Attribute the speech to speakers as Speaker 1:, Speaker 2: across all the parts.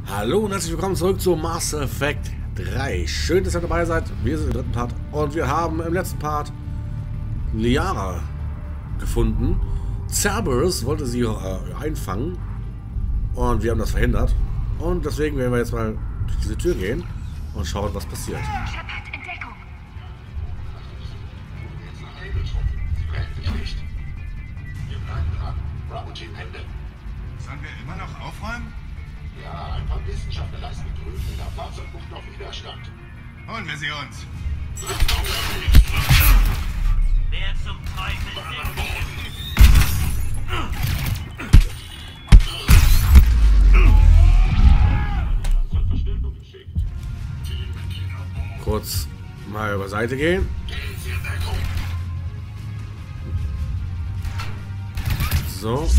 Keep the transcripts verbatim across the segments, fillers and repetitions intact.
Speaker 1: Hallo und herzlich willkommen zurück zu Mass Effect drei. Schön, dass ihr dabei seid. Wir sind im dritten Part und wir haben im letzten Part Liara gefunden. Cerberus wollte sie äh, einfangen und wir haben das verhindert. Und deswegen werden wir jetzt mal durch diese Tür gehen und schauen, was passiert.
Speaker 2: Shepard, Entdeckung!
Speaker 3: Wir bleiben dran. Bravo-Team Ende.
Speaker 4: Sollen wir immer noch aufräumen?
Speaker 3: Ja, ein paar Wissenschaftler leisten Prüfungen nach Fahrzeugbucht auf Widerstand.
Speaker 4: Holen wir sie uns.
Speaker 2: Wer zum Teufel sind Sie?
Speaker 3: Verstärkung geschickt.
Speaker 1: Kurz mal über Seite gehen. So.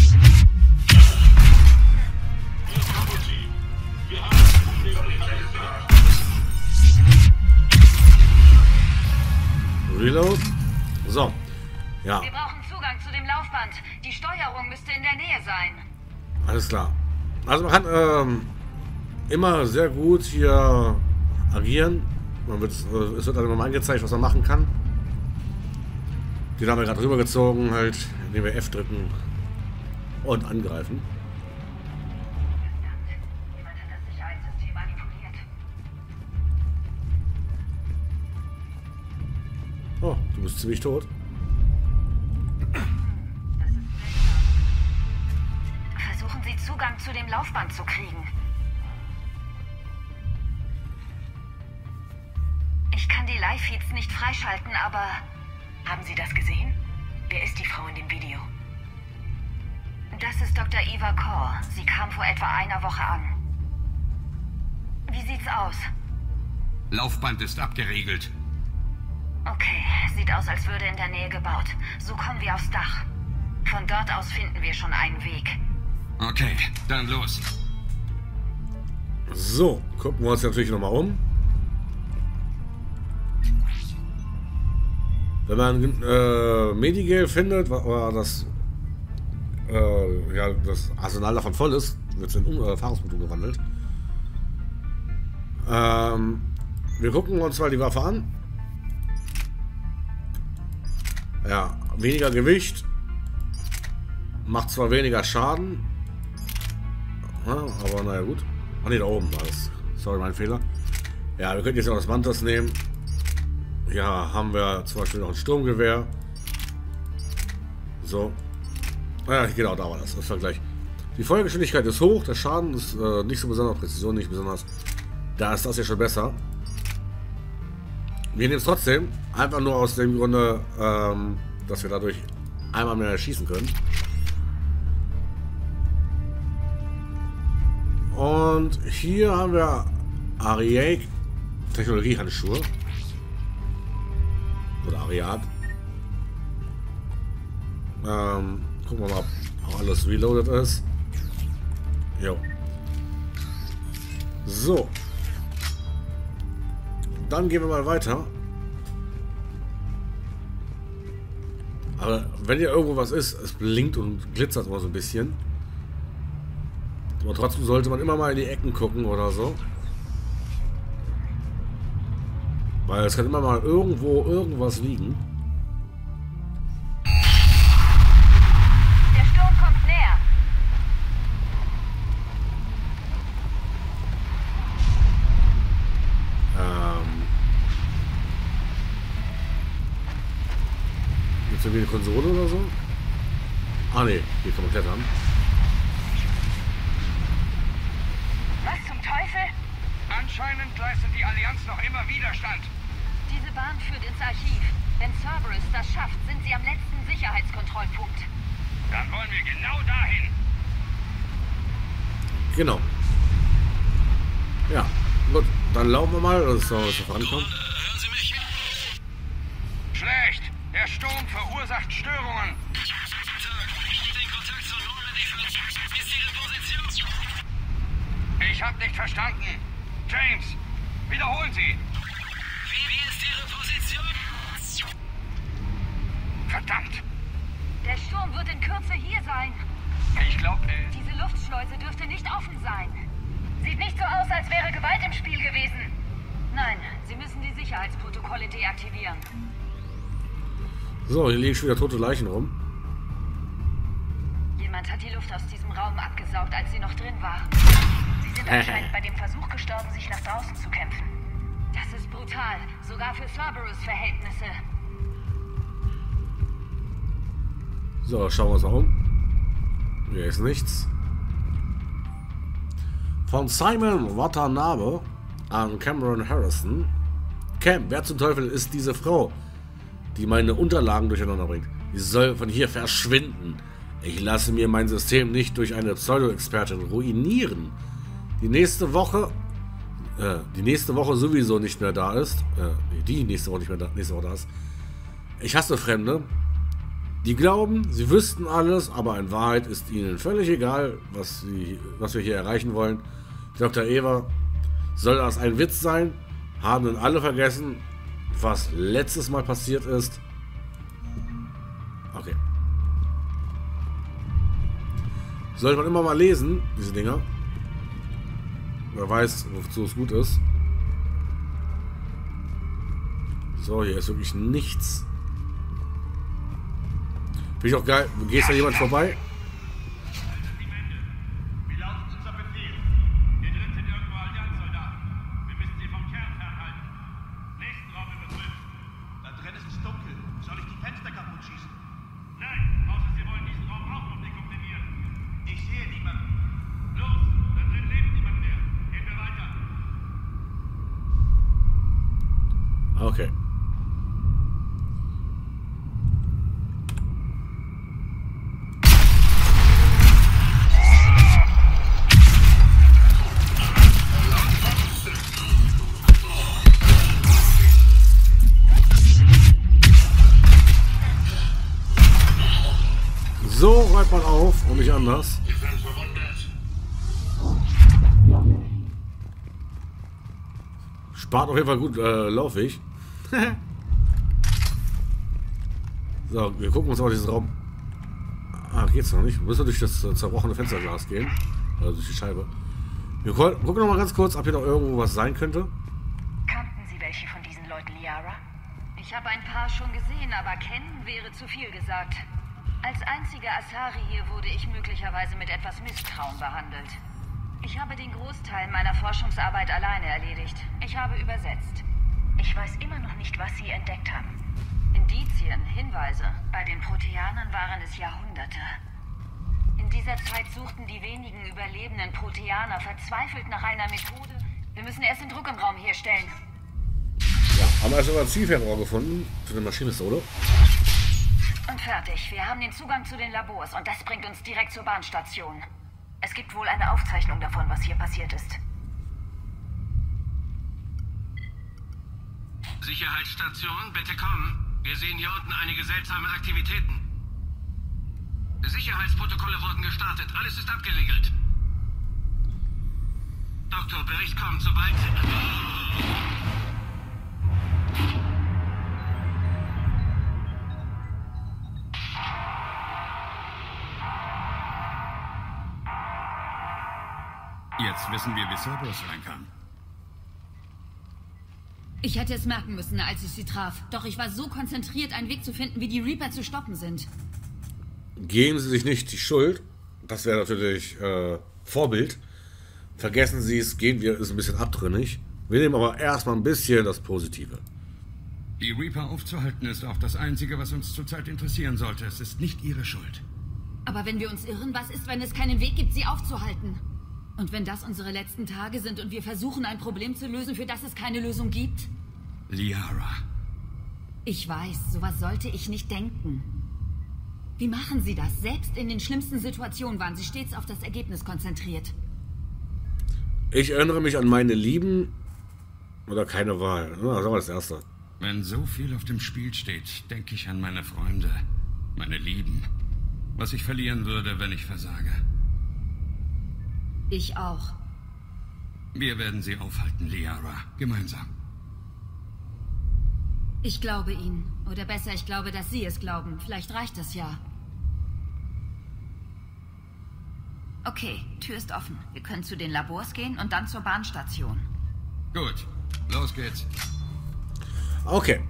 Speaker 1: Reload. So. Ja,
Speaker 2: Wir brauchen Zugang zu dem Laufband. Die Steuerung müsste in der Nähe sein.
Speaker 1: alles klar. Also man kann ähm, immer sehr gut hier agieren. Man wird, äh, es wird dann immer mal angezeigt, was man machen kann. Den haben wir gerade rübergezogen, halt, indem wir F drücken und angreifen.
Speaker 2: Verdammt. Jemand hat das Sicherheitssystem manipuliert.
Speaker 1: Oh, du bist ziemlich tot.
Speaker 2: Das ist seltsam. Versuchen Sie Zugang zu dem Laufband zu kriegen. Ich kann die Live-Feeds nicht freischalten, aber... Haben Sie das gesehen? Wer ist die Frau in dem Video? Das ist Doktor Eva Kor. Sie kam vor etwa einer Woche an. Wie sieht's aus?
Speaker 4: Laufband ist abgeriegelt.
Speaker 2: Okay, sieht aus, als würde in der Nähe gebaut. So kommen wir aufs Dach. Von dort aus finden wir schon einen Weg.
Speaker 4: Okay, dann los.
Speaker 1: So, gucken wir uns natürlich nochmal um. Wenn man äh, Medigel findet, oder das, äh, ja, das Arsenal davon voll ist, wird es in um Erfahrungspunkte gewandelt. Ähm, wir gucken uns mal die Waffe an. Ja, weniger Gewicht. Macht zwar weniger Schaden. Ja, aber naja, gut. Ach ne, da oben war das. Sorry, mein Fehler. Ja, wir können jetzt auch das Mantis nehmen. Ja, haben wir zum Beispiel noch ein Sturmgewehr. So. Ja, genau, da war das. Das war gleich. Die Feuergeschwindigkeit ist hoch, der Schaden ist äh, nicht so besonders, Präzision nicht besonders. Da ist das ja schon besser. Wir nehmen es trotzdem, einfach nur aus dem Grunde, ähm, dass wir dadurch einmal mehr schießen können. Und hier haben wir Ariake Technologiehandschuhe. Oder Ariad. Ähm, gucken wir mal, ob auch alles reloaded ist. Jo. So. Dann gehen wir mal weiter. Aber wenn hier irgendwo was ist, es blinkt und glitzert immer so ein bisschen. Aber trotzdem sollte man immer mal in die Ecken gucken oder so. Weil es kann immer mal irgendwo irgendwas liegen.
Speaker 2: Der Sturm kommt näher.
Speaker 1: Ähm. Gibt es irgendwie eine Konsole oder so? Ah ne, hier kann man klettern.
Speaker 2: Was zum Teufel?
Speaker 4: Anscheinend leistet die Allianz noch immer Widerstand.
Speaker 2: Diese Bahn führt ins Archiv. Wenn Cerberus das schafft, sind sie am letzten Sicherheitskontrollpunkt.
Speaker 4: Dann wollen wir genau dahin.
Speaker 1: Genau. Ja, gut. Dann laufen wir mal, dass wir vorankommen.
Speaker 4: Hören Sie mich? Schlecht. Der Sturm verursacht Störungen. Den Kontakt zur Normandy verliert. Ist Ihre Position? Ich habe nicht verstanden. James, wiederholen Sie. Wie, wie ist Ihre Position? Verdammt.
Speaker 2: Der Sturm wird in Kürze hier sein.
Speaker 4: Ich glaube, äh,
Speaker 2: Diese Luftschleuse dürfte nicht offen sein. Sieht nicht so Protokolle deaktivieren.
Speaker 1: So, hier liegen schon wieder tote Leichen rum.
Speaker 2: Jemand hat die Luft aus diesem Raum abgesaugt, als sie noch drin waren. Sie sind anscheinend bei dem Versuch gestorben, sich nach draußen zu kämpfen. Das ist brutal, sogar für Cerberus Verhältnisse.
Speaker 1: So, schauen wir uns mal um. Hier ist nichts. Von Simon Watanabe an Cameron Harrison. Cam, wer zum Teufel ist diese Frau, die meine Unterlagen durcheinander bringt? Die soll von hier verschwinden. Ich lasse mir mein System nicht durch eine Pseudo-Expertin ruinieren. Die nächste Woche, äh, die nächste Woche sowieso nicht mehr da ist, äh, die nächste Woche nicht mehr da, nächste Woche da ist. Ich hasse Fremde, die glauben, sie wüssten alles, aber in Wahrheit ist ihnen völlig egal, was, sie, was wir hier erreichen wollen. Doktor Eva, soll das ein Witz sein? Haben denn alle vergessen, was letztes Mal passiert ist? Okay. Sollte man immer mal lesen, diese Dinger. Wer weiß, wozu es gut ist. So, hier ist wirklich nichts. Finde ich auch geil. Gehst da jemand vorbei?
Speaker 4: Wie lautet unser Befehl? Hier drin sind irgendwo Allianzsoldaten. Wir müssen sie vom Kern fernhalten. Nächsten Raum überprüfen. Da drin ist es dunkel. Soll ich die Fenster kaputt schießen? Nein, außer Sie wollen diesen Raum auch noch dekontaminieren. Ich sehe niemanden. Los, da drin lebt niemand mehr. Gehen wir weiter.
Speaker 1: Okay. So räumt man auf und nicht anders.
Speaker 3: Ich bin verwundet.
Speaker 1: Spart auf jeden Fall gut äh, Laufweg. So, wir gucken uns aber diesen Raum. Ah, geht's noch nicht. Wir müssen durch das äh, zerbrochene Fensterglas gehen. Also durch die Scheibe. Wir gucken noch mal ganz kurz, ob hier noch irgendwo was sein könnte.
Speaker 2: Kannten Sie welche von diesen Leuten, Liara? Ich habe ein paar schon gesehen, aber kennen wäre zu viel gesagt. Als einziger Asari hier wurde ich möglicherweise mit etwas Misstrauen behandelt. Ich habe den Großteil meiner Forschungsarbeit alleine erledigt. Ich habe übersetzt. Ich weiß immer noch nicht, was Sie entdeckt haben. Indizien, Hinweise. Bei den Proteanern waren es Jahrhunderte. In dieser Zeit suchten die wenigen überlebenden Proteaner verzweifelt nach einer Methode. Wir müssen erst den Druck im Raum herstellen.
Speaker 1: Ja, haben wir also ein Zielfernrohr gefunden für den Maschinenpistole.
Speaker 2: Und fertig. Wir haben den Zugang zu den Labors und das bringt uns direkt zur Bahnstation. Es gibt wohl eine Aufzeichnung davon, was hier passiert ist.
Speaker 5: Sicherheitsstation, bitte kommen. Wir sehen hier unten einige seltsame Aktivitäten. Sicherheitsprotokolle wurden gestartet. Alles ist abgeriegelt. Doktor, Bericht kommt, sobald...
Speaker 6: Jetzt wissen wir, wie Cerberus reinkam.
Speaker 7: Ich hätte es merken müssen, als ich sie traf. Doch ich war so konzentriert, einen Weg zu finden, wie die Reaper zu stoppen sind.
Speaker 1: Geben Sie sich nicht die Schuld. Das wäre natürlich äh, Vorbild. Vergessen Sie es, gehen wir, ist ein bisschen abtrünnig. Wir nehmen aber erstmal ein bisschen das Positive.
Speaker 6: Die Reaper aufzuhalten ist auch das Einzige, was uns zurzeit interessieren sollte. Es ist nicht Ihre Schuld.
Speaker 7: Aber wenn wir uns irren, was ist, wenn es keinen Weg gibt, sie aufzuhalten? Und wenn das unsere letzten Tage sind und wir versuchen, ein Problem zu lösen, für das es keine Lösung gibt?
Speaker 6: Liara.
Speaker 7: Ich weiß, sowas sollte ich nicht denken. Wie machen Sie das? Selbst in den schlimmsten Situationen waren Sie stets auf das Ergebnis konzentriert.
Speaker 1: Ich erinnere mich an meine Lieben oder keine Wahl. Na, sagen wir das Erste.
Speaker 6: Wenn so viel auf dem Spiel steht, denke ich an meine Freunde, meine Lieben. Was ich verlieren würde, wenn ich versage.
Speaker 7: Ich auch.
Speaker 6: Wir werden sie aufhalten, Liara. Gemeinsam.
Speaker 7: Ich glaube Ihnen. Oder besser, ich glaube, dass Sie es glauben. Vielleicht reicht das ja. Okay, Tür ist offen. Wir können zu den Labors gehen und dann zur Bahnstation.
Speaker 6: Gut, los geht's.
Speaker 1: Okay.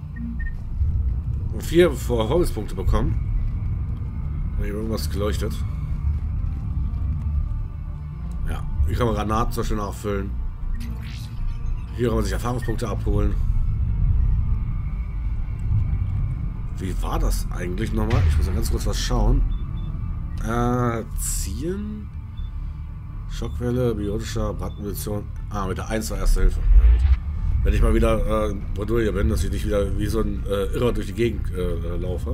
Speaker 1: Vier Verfolgungspunkte bekommen. Habe ich irgendwas geleuchtet? Ja, hier kann man Granaten zum Beispiel nachfüllen. Hier kann man sich Erfahrungspunkte abholen. Wie war das eigentlich nochmal? Ich muss mal ganz kurz was schauen. Äh, ziehen. Schockwelle, biotischer Brandmunition. Ah, mit der eins war erste Hilfe. Wenn ich mal wieder äh, Bredouille bin, dass ich nicht wieder wie so ein äh, Irrer durch die Gegend äh, laufe.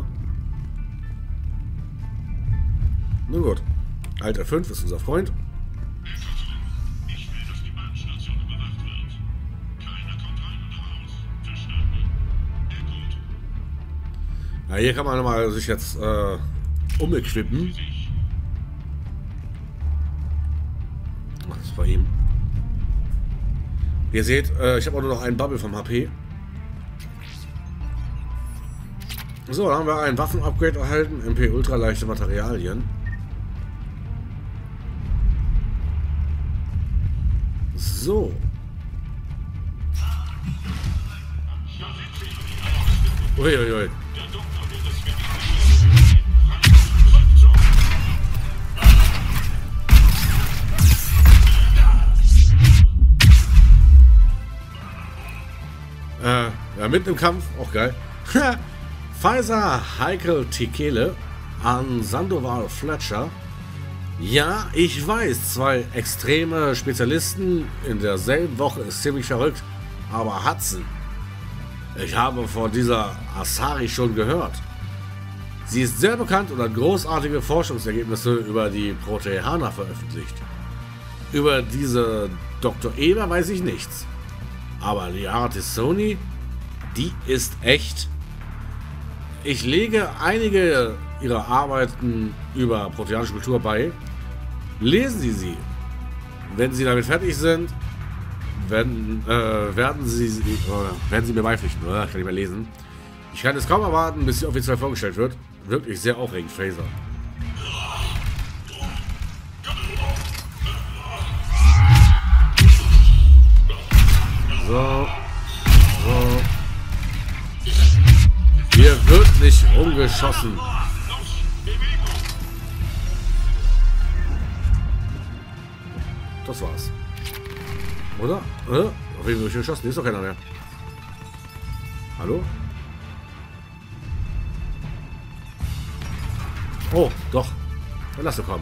Speaker 1: Nun gut. Alt F fünf ist unser Freund.
Speaker 3: Ich will, dass die Bahnstation überwacht wird. Keiner kommt rein oder raus. Verstanden? Ja, gut.
Speaker 1: Ja, hier kann man mal sich jetzt äh, umequippen. Was ist bei ihm? Ihr seht, äh, ich habe auch nur noch einen Bubble vom H P. So, dann haben wir ein Waffen-Upgrade erhalten. M P Ultra leichte Materialien. So. Uiuiui. Ui. Äh, ja, mitten im Kampf, auch geil. Pfizer Heikel Tikele an Sandoval Fletcher. Ja, ich weiß, zwei extreme Spezialisten in derselben Woche ist ziemlich verrückt, aber Hudson, ich habe von dieser Asari schon gehört. Sie ist sehr bekannt und hat großartige Forschungsergebnisse über die Proteaner veröffentlicht. Über diese Doktor Eva weiß ich nichts. Aber Liara T'Soni, die ist echt. Ich lege einige ihrer Arbeiten über proteanische Kultur bei. Lesen Sie sie. Wenn Sie damit fertig sind, werden, äh, werden, Sie, äh, werden Sie mir beipflichten. Oder? Ich kann nicht mehr lesen. Ich kann es kaum erwarten, bis sie offiziell vorgestellt wird. Wirklich sehr aufregend, Fraser. So. So. Hier wird nicht rumgeschossen. Das war's. Oder? Äh? Auf wen wird geschossen? Hier ist doch keiner mehr. Hallo? Oh, doch. Dann lass du kommen.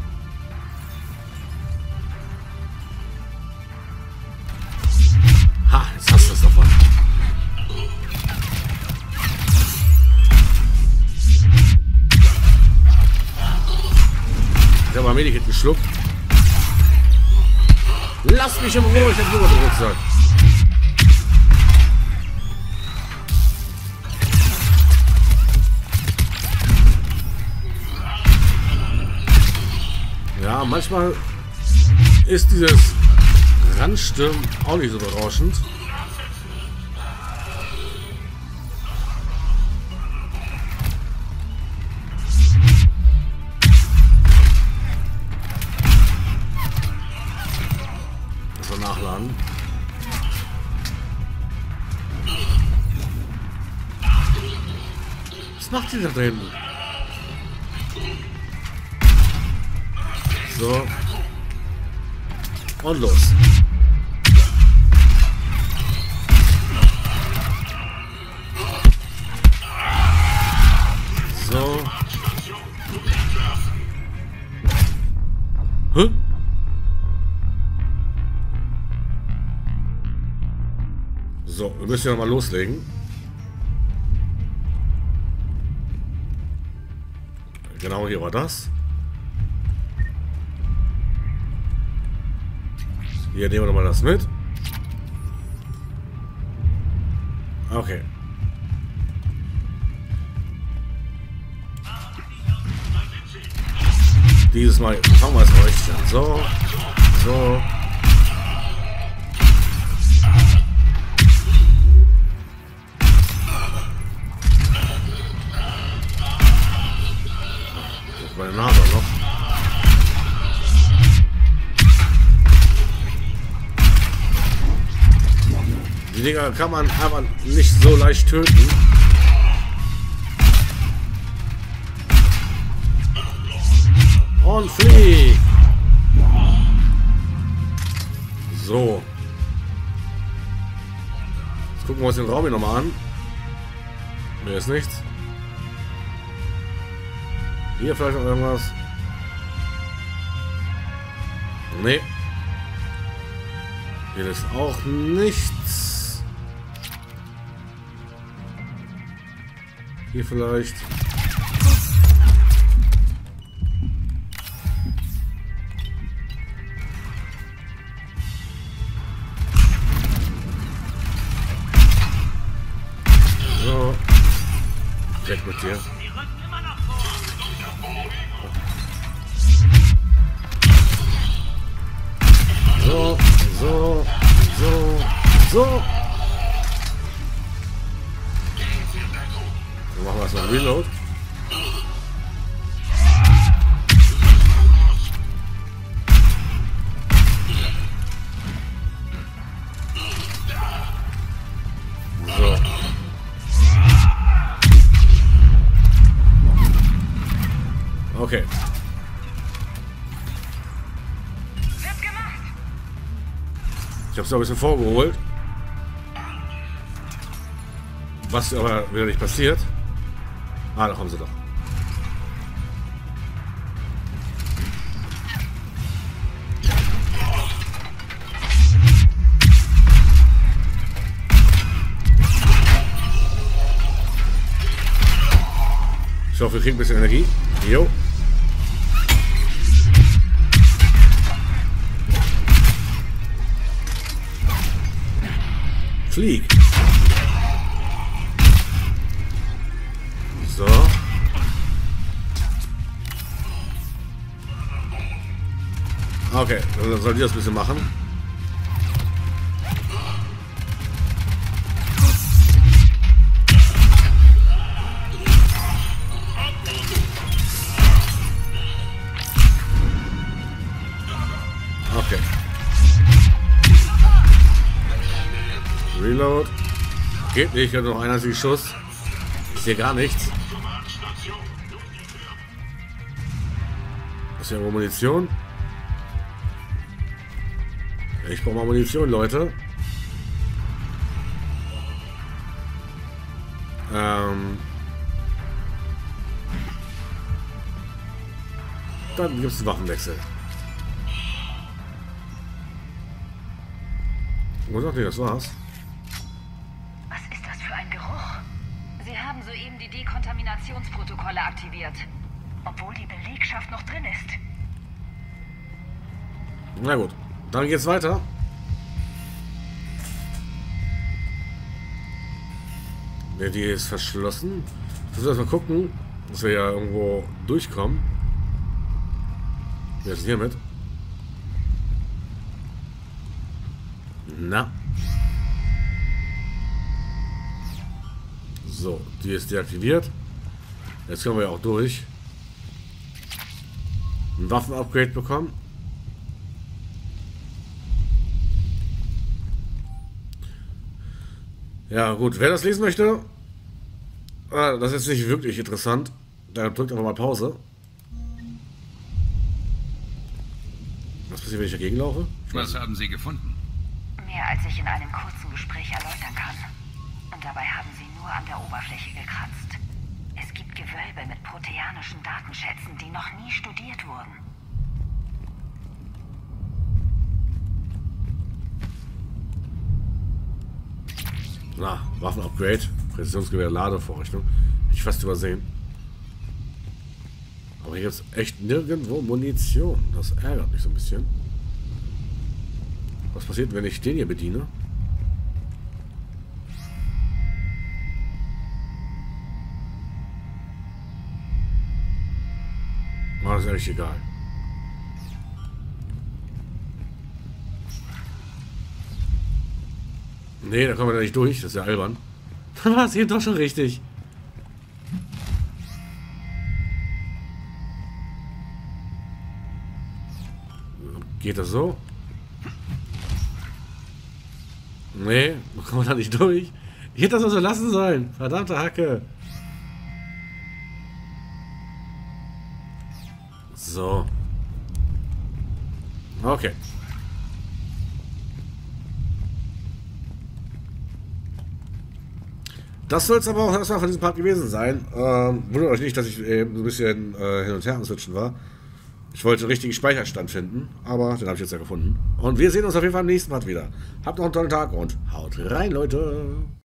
Speaker 1: Ha, jetzt hast du es davon. Ich habe mal Medikit geschluckt. Lass mich in Ruhe, ich hab nur gedrückt sein. Ja, manchmal ist dieses Randstimmen auch nicht so berauschend. So, nachladen. Was macht die da drin? So. Und los. So. Hä? So, wir müssen ja mal loslegen. Genau, hier war das. Hier nehmen wir nochmal das mit. Okay. Dieses Mal fangen wir es richtig an. So. So. Meine Nase noch. Die Dinger kann man aber nicht so leicht töten. Und flieg! So. Jetzt gucken wir uns den Raum hier nochmal an. Hier ist nichts. Hier vielleicht noch irgendwas. Nee. Hier ist auch nichts. Hier vielleicht. So. Weg mit dir. So, so, so, so. Dann machen wir erstmal einen Reload. So. Okay. Ich habe es ein bisschen vorgeholt. Was aber wieder nicht passiert. Ah, da kommen sie doch. Ich hoffe, wir kriegen ein bisschen Energie. Jo. Flieg. So. Okay, dann soll die das ein bisschen machen. Okay. Reload. Geht nicht, ich habe noch einen einzigen Schuss. Ich sehe gar nichts. Ist ja Munition. Ich brauche mal Munition, Leute. Ähm. Dann gibt es einen Waffenwechsel. Wo sagt ihr, das war's?
Speaker 2: Was ist das für ein Geruch? Sie haben soeben die Dekontaminationsprotokolle aktiviert. Obwohl die Belegschaft noch drin ist.
Speaker 1: Na gut, dann geht's weiter. Ne, die ist verschlossen. Ich muss erst mal gucken, dass wir ja irgendwo durchkommen. Wer ist denn hier mit? Na. So, die ist deaktiviert. Jetzt können wir ja auch durch. Ein Waffenupgrade bekommen. Ja gut, wer das lesen möchte, das ist nicht wirklich interessant. Da drückt einfach mal Pause. Was passiert, wenn ich dagegen laufe?
Speaker 6: Was haben Sie gefunden?
Speaker 2: Mehr als ich in einem kurzen Gespräch erläutern kann. Und dabei haben sie nur an der Oberfläche gekratzt. Es gibt Gewölbe mit proteanischen Datenschätzen, die noch nie studiert wurden.
Speaker 1: Na, Waffenupgrade. Präzisionsgewehr, Ladevorrichtung. Hätte ich fast übersehen. Aber hier gibt es echt nirgendwo Munition. Das ärgert mich so ein bisschen. Was passiert, wenn ich den hier bediene? Oh, das ist eigentlich egal. Nee, da kommen wir da nicht durch. Das ist ja albern. Dann war es eben doch schon richtig. Geht das so? Nee, kommen wir da nicht durch. Ich hätte das also lassen sollen. Verdammte Hacke. So. Okay. Das soll es aber auch erstmal von diesem Part gewesen sein. Ähm, wundert euch nicht, dass ich eben so ein bisschen äh, hin und her am Switchen war. Ich wollte einen richtigen Speicherstand finden, aber den habe ich jetzt ja gefunden. Und wir sehen uns auf jeden Fall im nächsten Part wieder. Habt noch einen tollen Tag und haut rein, Leute!